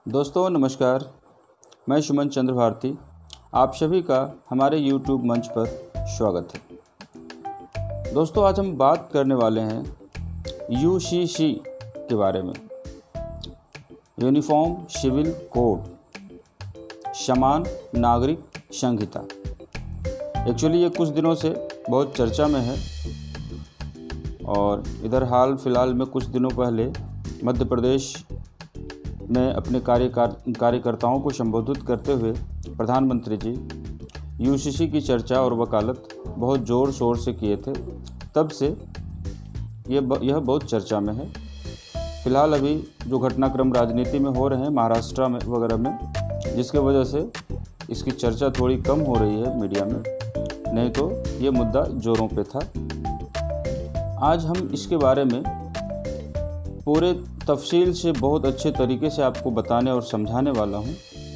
दोस्तों नमस्कार। मैं सुमन चंद्र भारती, आप सभी का हमारे YouTube मंच पर स्वागत है। दोस्तों आज हम बात करने वाले हैं यूसीसी के बारे में, यूनिफॉर्म सिविल कोड, समान नागरिक संहिता। एक्चुअली ये कुछ दिनों से बहुत चर्चा में है और इधर हाल फिलहाल में कुछ दिनों पहले मध्य प्रदेश में अपने कार्यकर्ताओं को संबोधित करते हुए प्रधानमंत्री जी यूसीसी की चर्चा और वकालत बहुत ज़ोर शोर से किए थे। तब से यह बहुत चर्चा में है। फिलहाल अभी जो घटनाक्रम राजनीति में हो रहे हैं महाराष्ट्र में वगैरह में, जिसके वजह से इसकी चर्चा थोड़ी कम हो रही है मीडिया में, नहीं तो ये मुद्दा जोरों पे था। आज हम इसके बारे में पूरे तफसील से बहुत अच्छे तरीके से आपको बताने और समझाने वाला हूँ।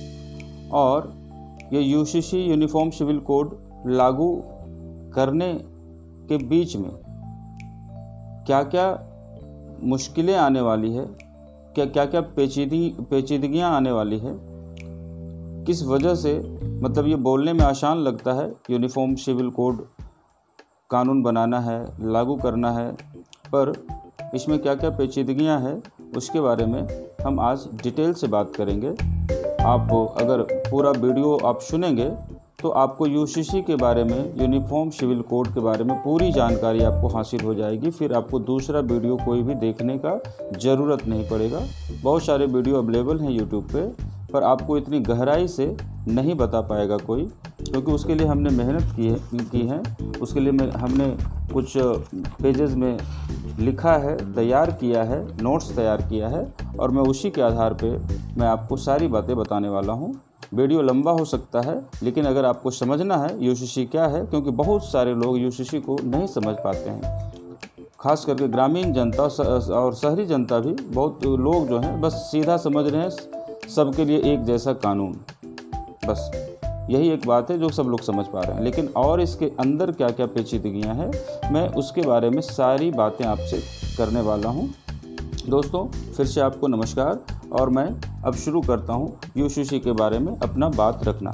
और ये यूसीसी यूनिफॉर्म सिविल कोड लागू करने के बीच में क्या क्या मुश्किलें आने वाली है, क्या क्या पेचीदगियाँ आने वाली है, किस वजह से मतलब ये बोलने में आसान लगता है यूनिफॉर्म सिविल कोड कानून बनाना है, लागू करना है, पर इसमें क्या क्या पेचीदगियाँ हैं उसके बारे में हम आज डिटेल से बात करेंगे। आप अगर पूरा वीडियो आप सुनेंगे तो आपको यूसीसी के बारे में, यूनिफॉर्म सिविल कोड के बारे में पूरी जानकारी आपको हासिल हो जाएगी। फिर आपको दूसरा वीडियो कोई भी देखने का ज़रूरत नहीं पड़ेगा। बहुत सारे वीडियो अवेलेबल हैं यूट्यूब पे, पर आपको इतनी गहराई से नहीं बता पाएगा कोई, क्योंकि उसके लिए हमने मेहनत की है। उसके लिए हमने कुछ पेजेस में लिखा है, तैयार किया है, नोट्स तैयार किया है, और मैं उसी के आधार पे मैं आपको सारी बातें बताने वाला हूँ। वीडियो लंबा हो सकता है, लेकिन अगर आपको समझना है यूसीसी क्या है, क्योंकि बहुत सारे लोग यूसीसी को नहीं समझ पाते हैं, खास करके ग्रामीण जनता और शहरी जनता भी। बहुत लोग जो हैं बस सीधा समझ रहे हैं सबके लिए एक जैसा कानून, बस यही एक बात है जो सब लोग समझ पा रहे हैं। लेकिन और इसके अंदर क्या क्या पेचीदगियाँ हैं, मैं उसके बारे में सारी बातें आपसे करने वाला हूँ। दोस्तों फिर से आपको नमस्कार, और मैं अब शुरू करता हूँ यूसीसी के बारे में अपना बात रखना।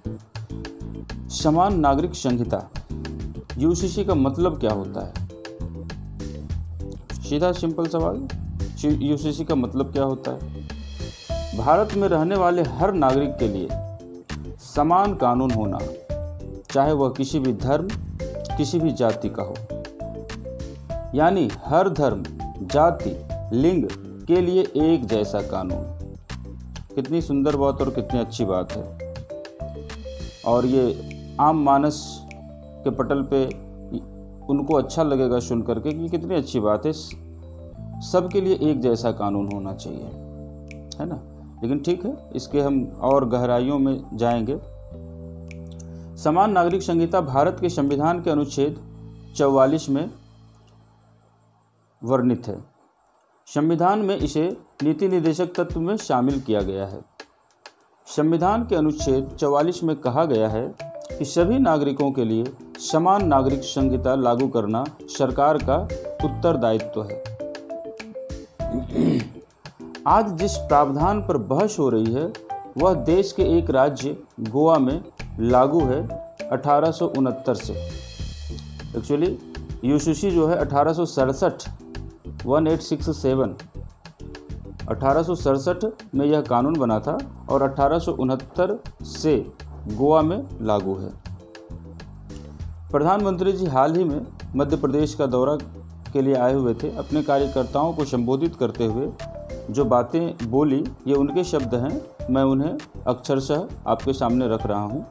समान नागरिक संहिता, यूसीसी का मतलब क्या होता है? सीधा सिंपल सवाल, यूसीसी का मतलब क्या होता है? भारत में रहने वाले हर नागरिक के लिए समान कानून होना, चाहे वह किसी भी धर्म, किसी भी जाति का हो। यानी हर धर्म, जाति, लिंग के लिए एक जैसा कानून। कितनी सुंदर बात और कितनी अच्छी बात है। और ये आम मानस के पटल पे उनको अच्छा लगेगा सुन करके कि कितनी अच्छी बात है, सबके लिए एक जैसा कानून होना चाहिए, है ना। लेकिन ठीक है, इसके हम और गहराइयों में जाएंगे। समान नागरिक संहिता भारत के संविधान के अनुच्छेद 44 में वर्णित है। संविधान में इसे नीति निर्देशक तत्व में शामिल किया गया है। संविधान के अनुच्छेद 44 में कहा गया है कि सभी नागरिकों के लिए समान नागरिक संहिता लागू करना सरकार का उत्तरदायित्व है। आज जिस प्रावधान पर बहस हो रही है वह देश के एक राज्य गोवा में लागू है 1869 से। एक्चुअली यूसीसी जो है 1867 1867 में यह कानून बना था और 1869 से गोवा में लागू है। प्रधानमंत्री जी हाल ही में मध्य प्रदेश का दौरा के लिए आए हुए थे। अपने कार्यकर्ताओं को संबोधित करते हुए जो बातें बोली ये उनके शब्द हैं, मैं उन्हें अक्षरशः आपके सामने रख रहा हूँ।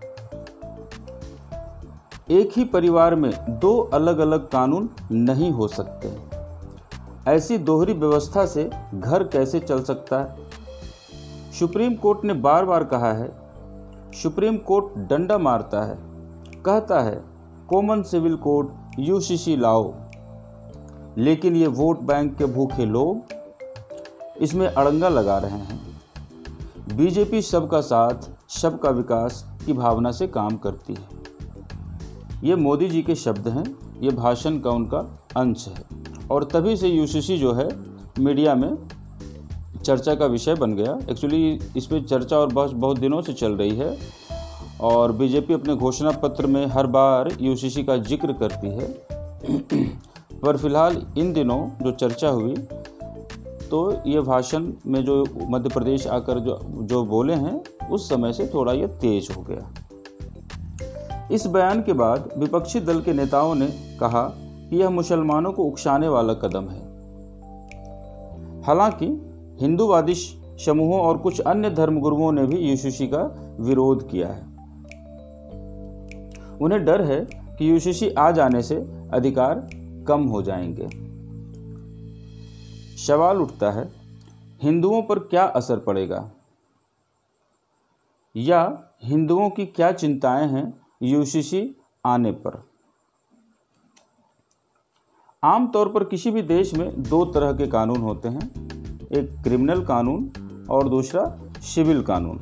एक ही परिवार में दो अलग अलग कानून नहीं हो सकते। ऐसी दोहरी व्यवस्था से घर कैसे चल सकता है? सुप्रीम कोर्ट ने बार बार कहा है। सुप्रीम कोर्ट डंडा मारता है, कहता है कॉमन सिविल कोड यूसीसी लाओ, लेकिन ये वोट बैंक के भूखे लोग इसमें अड़ंगा लगा रहे हैं। बीजेपी सबका साथ, सबका विकास की भावना से काम करती है। ये मोदी जी के शब्द हैं, ये भाषण का उनका अंश है। और तभी से यूसीसी जो है मीडिया में चर्चा का विषय बन गया। एक्चुअली इस पर चर्चा और बहस बहुत दिनों से चल रही है और बीजेपी अपने घोषणा पत्र में हर बार यूसीसी का जिक्र करती है पर फिलहाल इन दिनों जो चर्चा हुई तो ये भाषण में जो मध्य प्रदेश आकर जो बोले हैं उस समय से थोड़ा ये तेज हो गया। इस बयान के बाद विपक्षी दल के नेताओं ने कहा कि यह मुसलमानों को उकसाने वाला कदम है। हालांकि हिंदूवादी समूहों और कुछ अन्य धर्मगुरुओं ने भी यूसीसी का विरोध किया है। उन्हें डर है कि यूसीसी आ जाने से अधिकार कम हो जाएंगे। सवाल उठता है, हिंदुओं पर क्या असर पड़ेगा या हिंदुओं की क्या चिंताएं हैं यूसीसी आने पर। आमतौर पर किसी भी देश में दो तरह के कानून होते हैं, एक क्रिमिनल कानून और दूसरा सिविल कानून।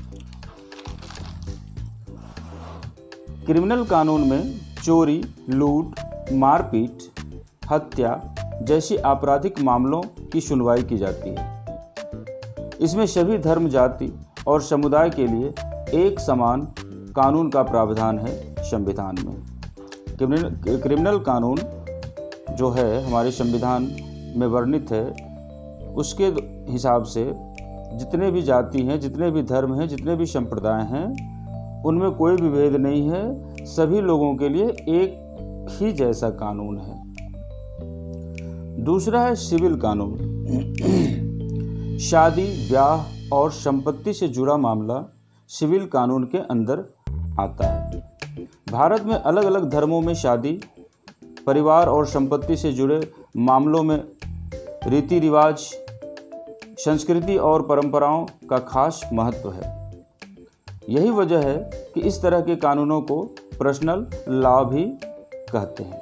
क्रिमिनल कानून में चोरी, लूट, मारपीट, हत्या जैसी आपराधिक मामलों की सुनवाई की जाती है। इसमें सभी धर्म, जाति और समुदाय के लिए एक समान कानून का प्रावधान है संविधान में। क्रिमिनल कानून जो है हमारे संविधान में वर्णित है, उसके हिसाब से जितने भी जाति हैं, जितने भी धर्म हैं, जितने भी संप्रदाय हैं, उनमें कोई भी भेद नहीं है। सभी लोगों के लिए एक ही जैसा कानून है। दूसरा है सिविल कानून। शादी, ब्याह और संपत्ति से जुड़ा मामला सिविल कानून के अंदर आता है। भारत में अलग अलग धर्मों में शादी, परिवार और संपत्ति से जुड़े मामलों में रीति रिवाज, संस्कृति और परंपराओं का खास महत्व है। यही वजह है कि इस तरह के कानूनों को पर्सनल लॉ भी कहते हैं।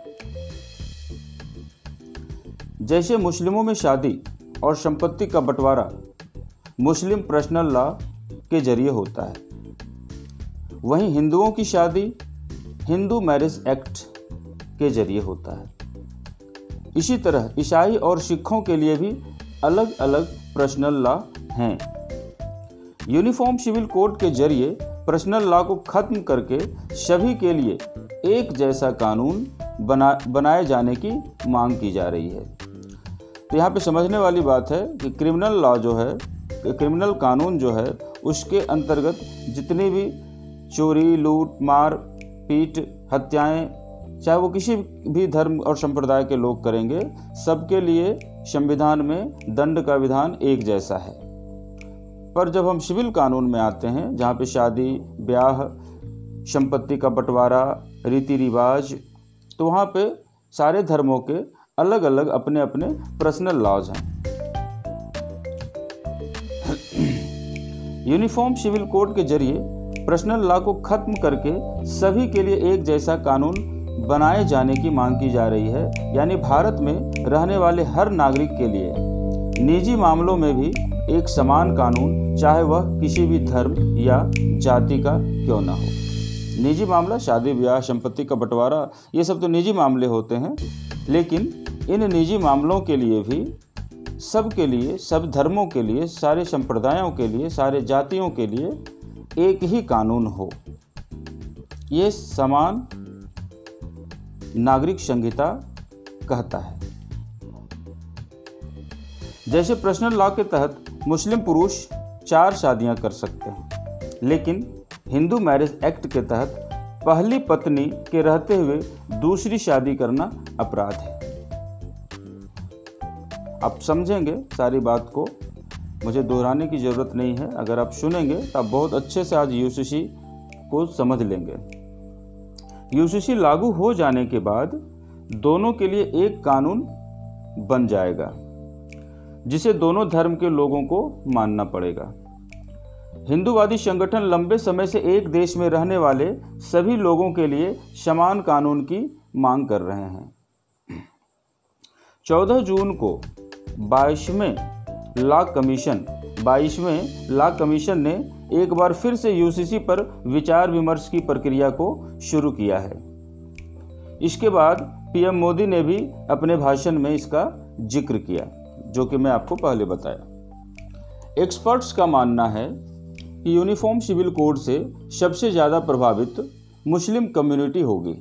जैसे मुस्लिमों में शादी और संपत्ति का बंटवारा मुस्लिम पर्सनल लॉ के जरिए होता है, वहीं हिंदुओं की शादी हिंदू मैरिज एक्ट के जरिए होता है। इसी तरह ईसाई और सिखों के लिए भी अलग अलग पर्सनल लॉ हैं। यूनिफॉर्म सिविल कोड के जरिए पर्सनल लॉ को खत्म करके सभी के लिए एक जैसा कानून बनाए जाने की मांग की जा रही है। तो यहाँ पे समझने वाली बात है कि क्रिमिनल लॉ जो है, क्रिमिनल कानून जो है, उसके अंतर्गत जितनी भी चोरी, लूट, मार पीट, हत्याएं, चाहे वो किसी भी धर्म और संप्रदाय के लोग करेंगे, सबके लिए संविधान में दंड का विधान एक जैसा है। पर जब हम सिविल कानून में आते हैं, जहाँ पे शादी, ब्याह, संपत्ति का बंटवारा, रीति रिवाज, तो वहाँ पे सारे धर्मों के अलग अलग अपने अपने पर्सनल लॉज हैं। यूनिफॉर्म सिविल कोड के जरिए पर्सनल लॉ को खत्म करके सभी के लिए एक जैसा कानून बनाए जाने की मांग की जा रही है। यानी भारत में रहने वाले हर नागरिक के लिए निजी मामलों में भी एक समान कानून, चाहे वह किसी भी धर्म या जाति का क्यों ना हो। निजी मामला, शादी ब्याह, संपत्ति का बंटवारा, ये सब तो निजी मामले होते हैं, लेकिन इन निजी मामलों के लिए भी सबके लिए, सब धर्मों के लिए, सारे संप्रदायों के लिए, सारे जातियों के लिए एक ही कानून हो। ये समान नागरिक संहिता कहता है। जैसे पर्सनल लॉ के तहत मुस्लिम पुरुष 4 शादियां कर सकते हैं, लेकिन हिंदू मैरिज एक्ट के तहत पहली पत्नी के रहते हुए दूसरी शादी करना अपराध है। आप समझेंगे सारी बात को, मुझे दोहराने की ज़रूरत नहीं है। अगर आप सुनेंगे तो आप बहुत अच्छे से आज यूसीसी को समझ लेंगे। यूसीसी लागू हो जाने के बाद दोनों के लिए एक कानून बन जाएगा, जिसे दोनों धर्म के लोगों को मानना पड़ेगा। हिंदूवादी संगठन लंबे समय से एक देश में रहने वाले सभी लोगों के लिए समान कानून की मांग कर रहे हैं। 14 जून को 22वें लॉ कमीशन ने एक बार फिर से यूसीसी पर विचार विमर्श की प्रक्रिया को शुरू किया है। इसके बाद पीएम मोदी ने भी अपने भाषण में इसका जिक्र किया, जो कि मैं आपको पहले बताया। एक्सपर्ट्स का मानना है कि यूनिफॉर्म सिविल कोड से सबसे ज़्यादा प्रभावित मुस्लिम कम्युनिटी होगी,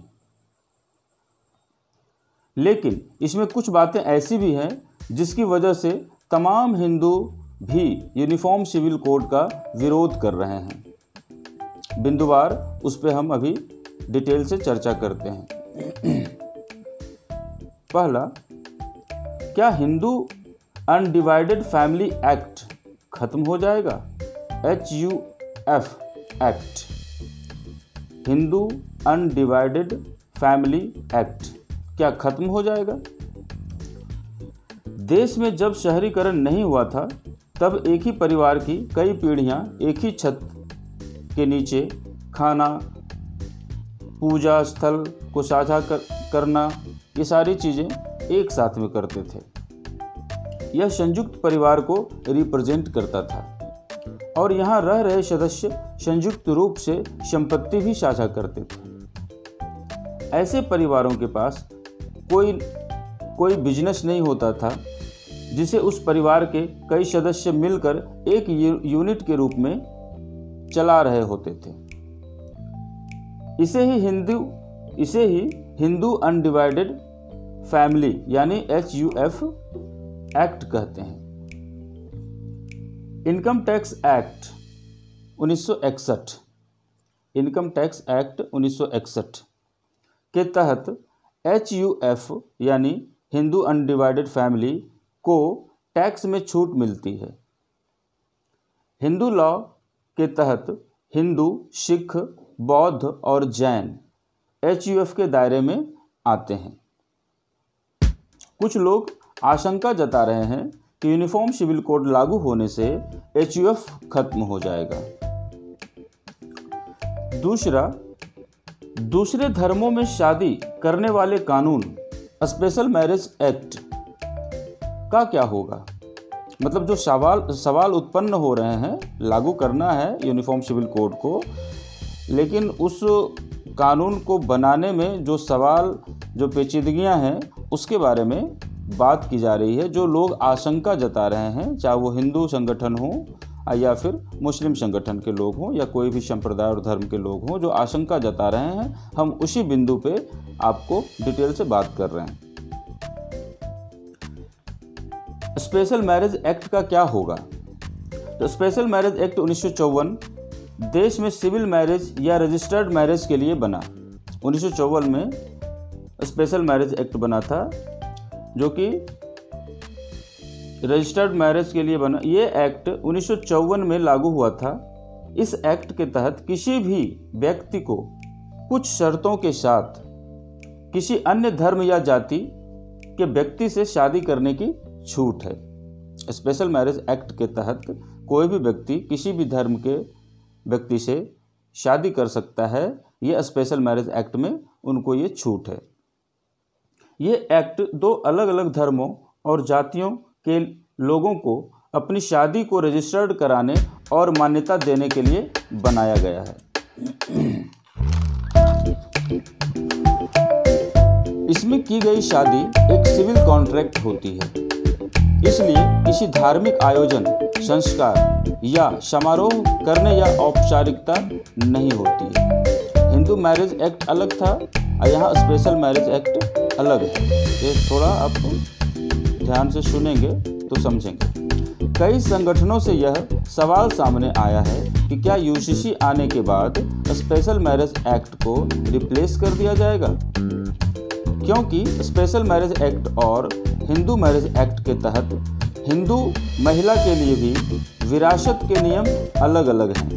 लेकिन इसमें कुछ बातें ऐसी भी हैं जिसकी वजह से तमाम हिंदू भी यूनिफॉर्म सिविल कोड का विरोध कर रहे हैं। बिंदुवार उस पर हम अभी डिटेल से चर्चा करते हैं। पहला, क्या हिंदू अनडिवाइडेड फैमिली एक्ट खत्म हो जाएगा? HUF act, Hindu undivided family act क्या खत्म हो जाएगा? देश में जब शहरीकरण नहीं हुआ था तब एक ही परिवार की कई पीढ़ियां एक ही छत के नीचे खाना, पूजा स्थल को साझा करना, ये सारी चीज़ें एक साथ में करते थे। यह संयुक्त परिवार को रिप्रेजेंट करता था और यहाँ रह रहे सदस्य संयुक्त रूप से संपत्ति भी साझा करते थे। ऐसे परिवारों के पास कोई बिजनेस नहीं होता था जिसे उस परिवार के कई सदस्य मिलकर एक यूनिट के रूप में चला रहे होते थे। इसे ही हिंदू अनडिवाइडेड फैमिली यानी HUF एक्ट कहते हैं। Income tax act 1961, income tax act 1961 के तहत HUF यानी हिंदू अनडिवाइडेड फैमिली को टैक्स में छूट मिलती है। हिंदू लॉ के तहत हिंदू, सिख, बौद्ध और जैन HUF के दायरे में आते हैं। कुछ लोग आशंका जता रहे हैं कि यूनिफॉर्म सिविल कोड लागू होने से HUF खत्म हो जाएगा। दूसरे धर्मों में शादी करने वाले कानून स्पेशल मैरिज एक्ट का क्या होगा? मतलब जो सवाल उत्पन्न हो रहे हैं, लागू करना है यूनिफॉर्म सिविल कोड को, लेकिन उस कानून को बनाने में जो पेचीदगियां हैं उसके बारे में बात की जा रही है। जो लोग आशंका जता रहे हैं, चाहे वो हिंदू संगठन हो या फिर मुस्लिम संगठन के लोग हों या कोई भी संप्रदाय और धर्म के लोग हों, जो आशंका जता रहे हैं, हम उसी बिंदु पे आपको डिटेल से बात कर रहे हैं। स्पेशल मैरिज एक्ट का क्या होगा? तो स्पेशल मैरिज एक्ट 1954 देश में सिविल मैरिज या रजिस्टर्ड मैरिज के लिए बना। 1954 में स्पेशल मैरिज एक्ट बना था जो कि रजिस्टर्ड मैरिज के लिए बना। ये एक्ट 1954 में लागू हुआ था। इस एक्ट के तहत किसी भी व्यक्ति को कुछ शर्तों के साथ किसी अन्य धर्म या जाति के व्यक्ति से शादी करने की छूट है। स्पेशल मैरिज एक्ट के तहत कोई भी व्यक्ति किसी भी धर्म के व्यक्ति से शादी कर सकता है। ये स्पेशल मैरिज एक्ट में उनको ये छूट है। ये एक्ट दो अलग अलग धर्मों और जातियों के लोगों को अपनी शादी को रजिस्टर्ड कराने और मान्यता देने के लिए बनाया गया है। इसमें की गई शादी एक सिविल कॉन्ट्रैक्ट होती है, इसलिए किसी धार्मिक आयोजन, संस्कार या समारोह करने या औपचारिकता नहीं होती है। हिंदू मैरिज एक्ट अलग था और यहाँ स्पेशल मैरिज एक्ट अलग है। ये थोड़ा आप ध्यान से सुनेंगे तो समझेंगे। कई संगठनों से यह सवाल सामने आया है कि क्या UCC आने के बाद स्पेशल मैरिज एक्ट को रिप्लेस कर दिया जाएगा, क्योंकि स्पेशल मैरिज एक्ट और हिंदू मैरिज एक्ट के तहत हिंदू महिला के लिए भी विरासत के नियम अलग अलग हैं।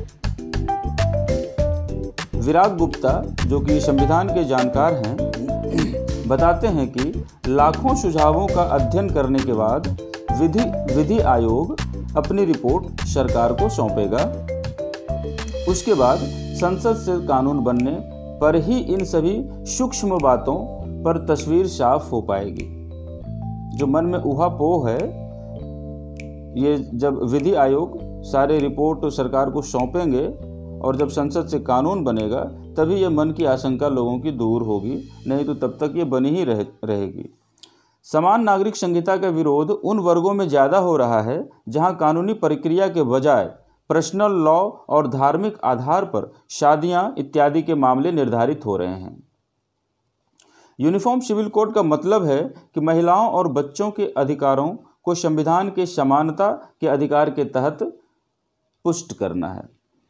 विराग गुप्ता, जो कि संविधान के जानकार हैं, बताते हैं कि लाखों सुझावों का अध्ययन करने के बाद विधि आयोग अपनी रिपोर्ट सरकार को सौंपेगा। उसके बाद संसद से कानून बनने पर ही इन सभी सूक्ष्म बातों पर तस्वीर साफ हो पाएगी। जो मन में ऊहापोह है, ये जब विधि आयोग सारे रिपोर्ट सरकार को सौंपेंगे और जब संसद से कानून बनेगा तभी ये मन की आशंका लोगों की दूर होगी, नहीं तो तब तक ये बनी ही रहेगी। समान नागरिक संहिता का विरोध उन वर्गों में ज़्यादा हो रहा है जहां कानूनी प्रक्रिया के बजाय पर्सनल लॉ और धार्मिक आधार पर शादियां इत्यादि के मामले निर्धारित हो रहे हैं। यूनिफॉर्म सिविल कोड का मतलब है कि महिलाओं और बच्चों के अधिकारों को संविधान के समानता के अधिकार के तहत पुष्ट करना है।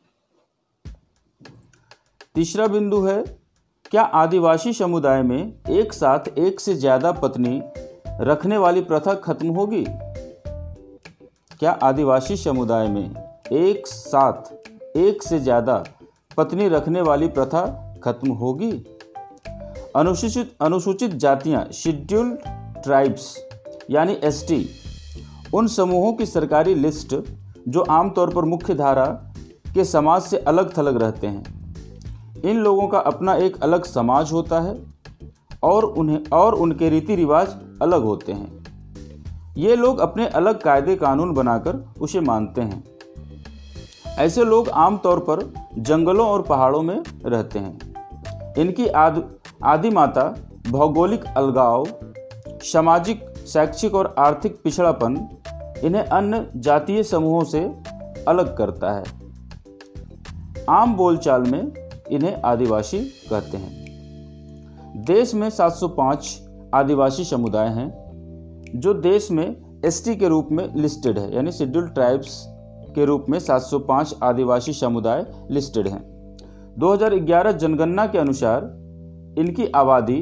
तीसरा बिंदु है, क्या आदिवासी समुदाय में एक साथ एक से ज़्यादा पत्नी रखने वाली प्रथा खत्म होगी? क्या आदिवासी समुदाय में एक साथ एक से ज़्यादा पत्नी रखने वाली प्रथा खत्म होगी? अनुसूचित जातियां, शेड्यूल्ड ट्राइब्स यानी एसटी, उन समूहों की सरकारी लिस्ट जो आमतौर पर मुख्य धारा के समाज से अलग थलग रहते हैं। इन लोगों का अपना एक अलग समाज होता है और उनके रीति रिवाज अलग होते हैं। ये लोग अपने अलग कायदे कानून बनाकर उसे मानते हैं। ऐसे लोग आमतौर पर जंगलों और पहाड़ों में रहते हैं। इनकी आदि माता भौगोलिक अलगाव, सामाजिक, शैक्षिक और आर्थिक पिछड़ापन इन्हें अन्य जातीय समूहों से अलग करता है। आम बोलचाल में इन्हें आदिवासी कहते हैं। देश में 705 आदिवासी समुदाय हैं जो देश में एसटी के रूप में लिस्टेड है, यानी शेड्यूल्ड ट्राइब्स के रूप में 705 आदिवासी समुदाय लिस्टेड हैं। 2011 जनगणना के अनुसार इनकी आबादी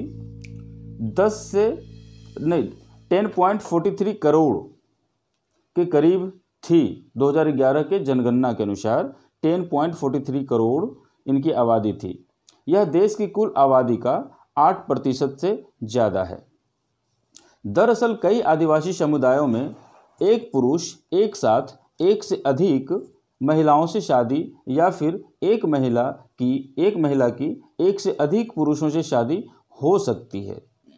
10.43 करोड़ के करीब थी। 2011 के जनगणना के अनुसार 10.43 करोड़ इनकी आबादी थी। यह देश की कुल आबादी का 8% से ज़्यादा है। दरअसल कई आदिवासी समुदायों में एक पुरुष एक साथ एक से अधिक महिलाओं से शादी या फिर एक महिला की एक से अधिक पुरुषों से शादी हो सकती है।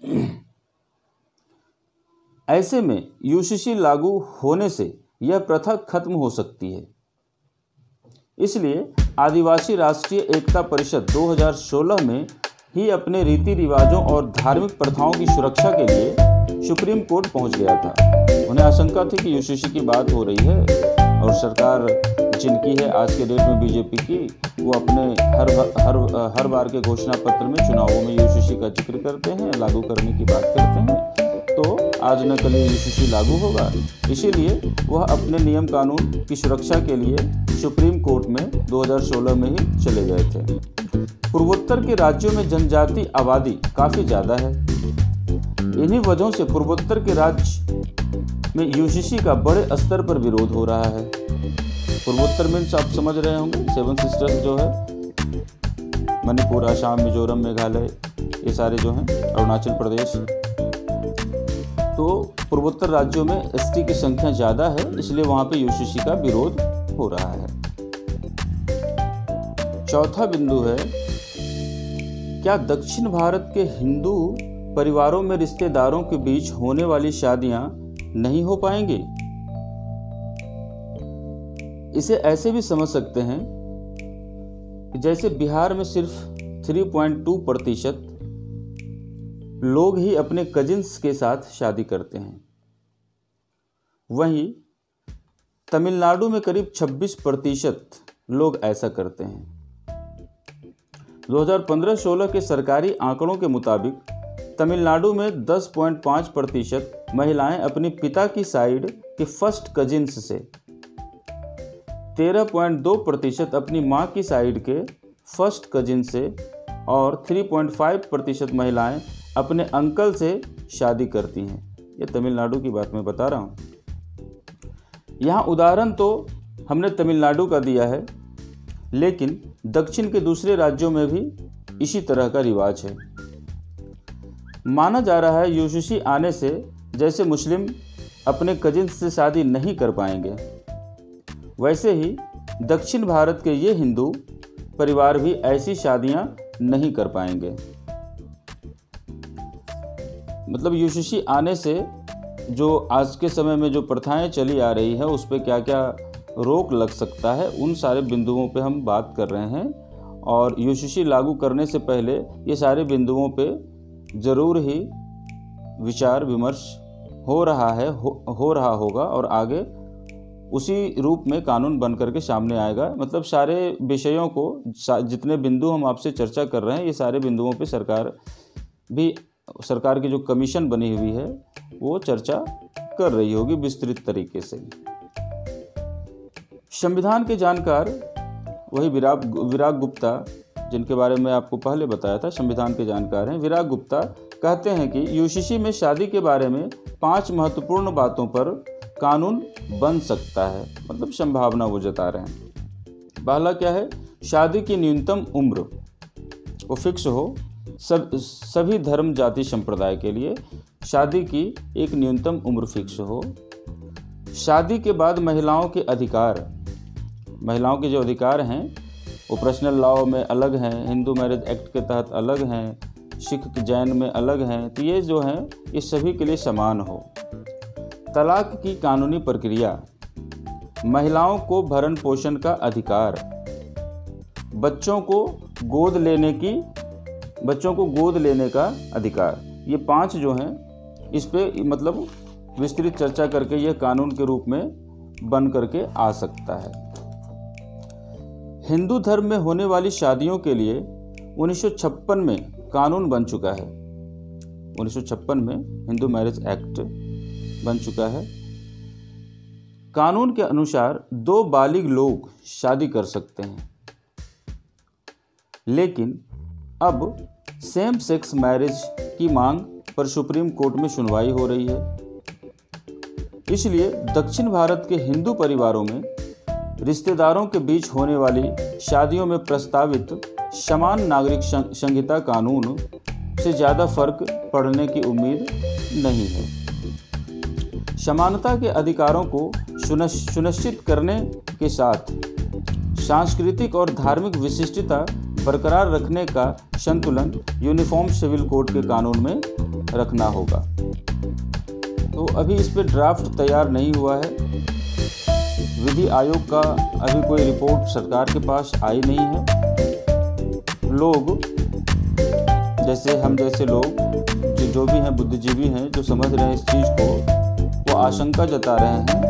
ऐसे में यूसीसी लागू होने से यह प्रथा खत्म हो सकती है। इसलिए आदिवासी राष्ट्रीय एकता परिषद 2016 में ही अपने रीति रिवाजों और धार्मिक प्रथाओं की सुरक्षा के लिए सुप्रीम कोर्ट पहुंच गया था। उन्हें आशंका थी कि यूसीसी की बात हो रही है और सरकार जिनकी है आज के डेट में बीजेपी की, वो अपने हर बार के घोषणा पत्र में चुनावों में यूसीसी का जिक्र करते हैं, लागू करने की बात करते हैं। तो आज न कल यूसीसी लागू होगा, इसीलिए वह अपने नियम कानून की सुरक्षा के लिए सुप्रीम कोर्ट में 2016 में ही चले गए थे। पूर्वोत्तर के राज्यों में जनजाति आबादी काफ़ी ज़्यादा है। इन्हीं वजहों से पूर्वोत्तर के राज्य में यूसीसी का बड़े स्तर पर विरोध हो रहा है। पूर्वोत्तर मीन्स आप समझ रहे होंगे 7 सिस्टर्स जो है, मणिपुर, असम, मिजोरम, मेघालय, ये सारे जो हैं, अरुणाचल प्रदेश। तो पूर्वोत्तर राज्यों में एसटी की संख्या ज़्यादा है, इसलिए वहाँ पे यूसीसी का विरोध हो रहा है। चौथा बिंदु है, क्या दक्षिण भारत के हिंदू परिवारों में रिश्तेदारों के बीच होने वाली शादियां नहीं हो पाएंगी? इसे ऐसे भी समझ सकते हैं कि जैसे बिहार में सिर्फ 3.2% लोग ही अपने कजिन्स के साथ शादी करते हैं, वहीं तमिलनाडु में करीब 26% लोग ऐसा करते हैं। 2015-16 के सरकारी आंकड़ों के मुताबिक तमिलनाडु में 10.5% महिलाएं अपने पिता की साइड के फर्स्ट कजिन्स से, 13.2% अपनी मां की साइड के फर्स्ट कजिन से और 3.5% महिलाएं अपने अंकल से शादी करती हैं। ये तमिलनाडु की बात मैं बता रहा हूँ। यहाँ उदाहरण तो हमने तमिलनाडु का दिया है, लेकिन दक्षिण के दूसरे राज्यों में भी इसी तरह का रिवाज है। माना जा रहा है यूसीसी आने से जैसे मुस्लिम अपने कजिन्स से शादी नहीं कर पाएंगे, वैसे ही दक्षिण भारत के ये हिंदू परिवार भी ऐसी शादियां नहीं कर पाएंगे। मतलब यूसीसी आने से जो आज के समय में जो प्रथाएं चली आ रही है उस पर क्या क्या रोक लग सकता है, उन सारे बिंदुओं पे हम बात कर रहे हैं। और यूसीसी लागू करने से पहले ये सारे बिंदुओं पे ज़रूर ही विचार विमर्श हो रहा है, हो रहा होगा और आगे उसी रूप में कानून बन करके सामने आएगा। मतलब सारे विषयों को, जितने बिंदु हम आपसे चर्चा कर रहे हैं, ये सारे बिंदुओं पे सरकार की जो कमीशन बनी हुई है वो चर्चा कर रही होगी विस्तृत तरीके से। संविधान के जानकार वही विराग गुप्ता, जिनके बारे में आपको पहले बताया था, संविधान के जानकार हैं विराग गुप्ता, कहते हैं कि यूसीसी में शादी के बारे में 5 महत्वपूर्ण बातों पर कानून बन सकता है। मतलब संभावना वो जता रहे हैं। पहला क्या है, शादी की न्यूनतम उम्र वो फिक्स हो। सभी धर्म जाति संप्रदाय के लिए शादी की एक न्यूनतम उम्र फिक्स हो। शादी के बाद महिलाओं के जो अधिकार हैं वो पर्सनल लॉ में अलग हैं, हिंदू मैरिज एक्ट के तहत अलग हैं, सिख जैन में अलग हैं, तो ये जो हैं ये सभी के लिए समान हो। तलाक की कानूनी प्रक्रिया, महिलाओं को भरण पोषण का अधिकार, बच्चों को गोद लेने का अधिकार, ये 5 जो हैं इस पे मतलब विस्तृत चर्चा करके यह कानून के रूप में बन करके आ सकता है। हिंदू धर्म में होने वाली शादियों के लिए 1956 में कानून बन चुका है। 1956 में हिंदू मैरिज एक्ट बन चुका है। कानून के अनुसार 2 बालिग लोग शादी कर सकते हैं, लेकिन अब सेम सेक्स मैरिज की मांग पर सुप्रीम कोर्ट में सुनवाई हो रही है। इसलिए दक्षिण भारत के हिंदू परिवारों में रिश्तेदारों के बीच होने वाली शादियों में प्रस्तावित समान नागरिक संहिता कानून से ज़्यादा फर्क पड़ने की उम्मीद नहीं है। समानता के अधिकारों को सुनिश्चित करने के साथ सांस्कृतिक और धार्मिक विशिष्टता बरकरार रखने का संतुलन यूनिफॉर्म सिविल कोड के कानून में रखना होगा। तो अभी इस पे ड्राफ्ट तैयार नहीं हुआ है। विधि आयोग का अभी कोई रिपोर्ट सरकार के पास आई नहीं है। लोग जैसे हम जैसे लोग जो भी हैं, बुद्धिजीवी हैं, जो समझ रहे हैं इस चीज़ को, वो आशंका जता रहे हैं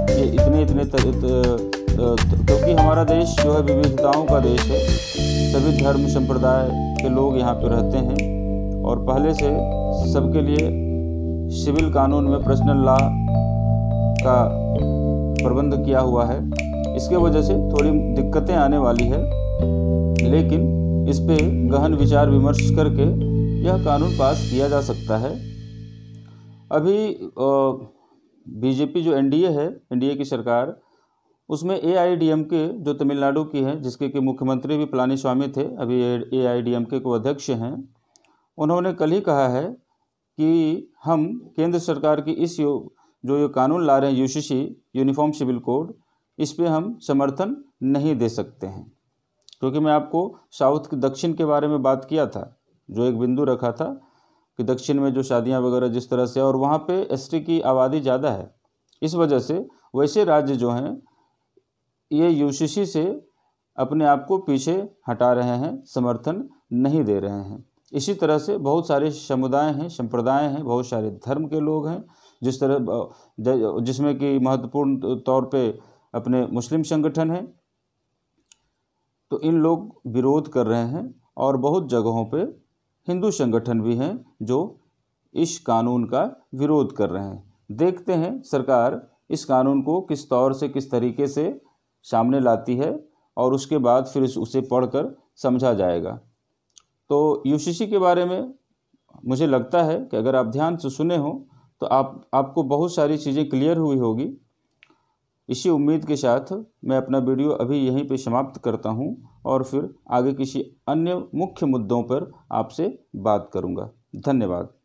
कि क्योंकि हमारा देश जो है विविधताओं का देश है, सभी धर्म संप्रदाय के लोग यहाँ पे रहते हैं और पहले से सबके लिए सिविल कानून में पर्सनल लॉ का प्रबंध किया हुआ है। इसके वजह से थोड़ी दिक्कतें आने वाली है, लेकिन इस पे गहन विचार विमर्श करके यह कानून पास किया जा सकता है। अभी बीजेपी जो एनडीए है, एनडीए की सरकार, उसमें एआईडीएमके जो तमिलनाडु की है, जिसके कि मुख्यमंत्री भी पलानीस्वामी थे, अभी एआईडीएमके को अध्यक्ष हैं, उन्होंने कल ही कहा है कि हम केंद्र सरकार की इस जो ये कानून ला रहे हैं यूसीसी यूनिफॉर्म सिविल कोड, इस पे हम समर्थन नहीं दे सकते हैं। क्योंकि मैं आपको साउथ के दक्षिण के बारे में बात किया था, जो एक बिंदु रखा था कि दक्षिण में जो शादियां वगैरह जिस तरह से, और वहाँ पे एसटी की आबादी ज़्यादा है, इस वजह से वैसे राज्य जो हैं ये यूसीसी से अपने आप को पीछे हटा रहे हैं, समर्थन नहीं दे रहे हैं। इसी तरह से बहुत सारे समुदाय हैं, संप्रदाय हैं, बहुत सारे धर्म के लोग हैं, जिसमें कि महत्वपूर्ण तौर पे अपने मुस्लिम संगठन हैं, तो इन लोग विरोध कर रहे हैं और बहुत जगहों पे हिंदू संगठन भी हैं जो इस कानून का विरोध कर रहे हैं। देखते हैं सरकार इस कानून को किस तौर से, किस तरीके से सामने लाती है और उसके बाद फिर उसे पढ़कर समझा जाएगा। तो यूसीसी के बारे में मुझे लगता है कि अगर आप ध्यान से सुने हो तो आपको बहुत सारी चीज़ें क्लियर हुई होगी। इसी उम्मीद के साथ मैं अपना वीडियो अभी यहीं पे समाप्त करता हूं और फिर आगे किसी अन्य मुख्य मुद्दों पर आपसे बात करूंगा। धन्यवाद।